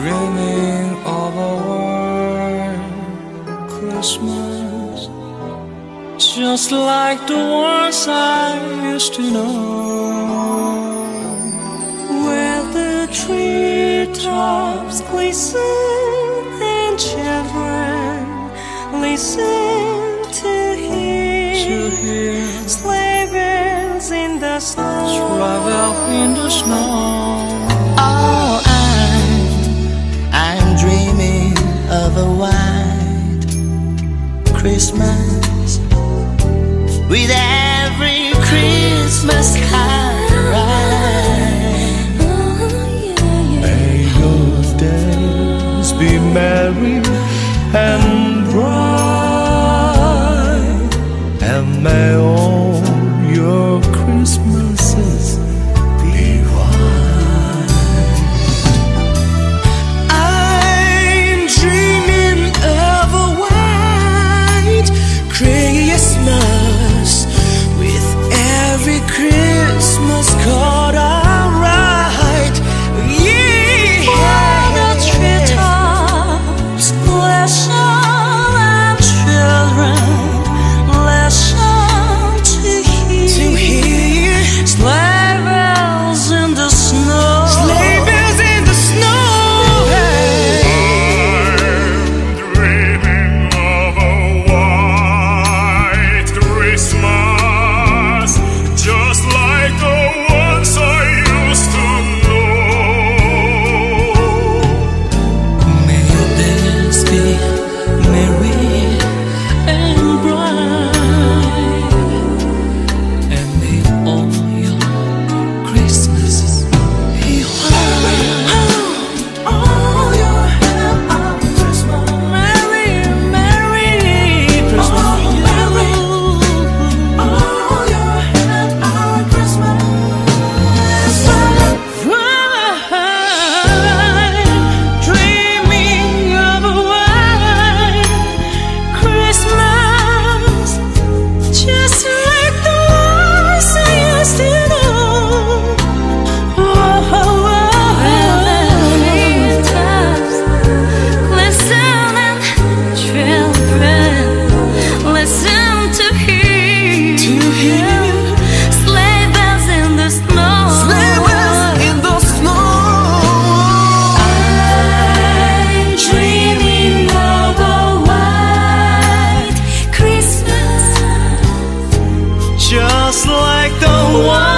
dreaming of a white Christmas, just like the ones I used to know, where the treetops glisten and children listen to hear sleigh bells in the snow, travel in the snow. Oh, I'm dreaming of a white Christmas, with every Christmas carol. May your days be merry and bright, and may all your Christmases be white. I'm dreaming of a white Christmas, with every Christmas card I write. Yeah, the treetops glisten and children listen to hear sleigh bells in the snow. sleigh bells in the snow. I'm dreaming of a white Christmas, just like the ones I used to know. May your days be merry and bright, and may all your Christmases be white. All your happy Christmas, merry, merry Christmas, merry. All your happy Christmas, Dreaming of a white Christmas, just like the ones I used to know. Listen and children listen to hear sleigh bells in the snow. sleigh bells in the snow. I'm dreaming of a white Christmas, Just like the one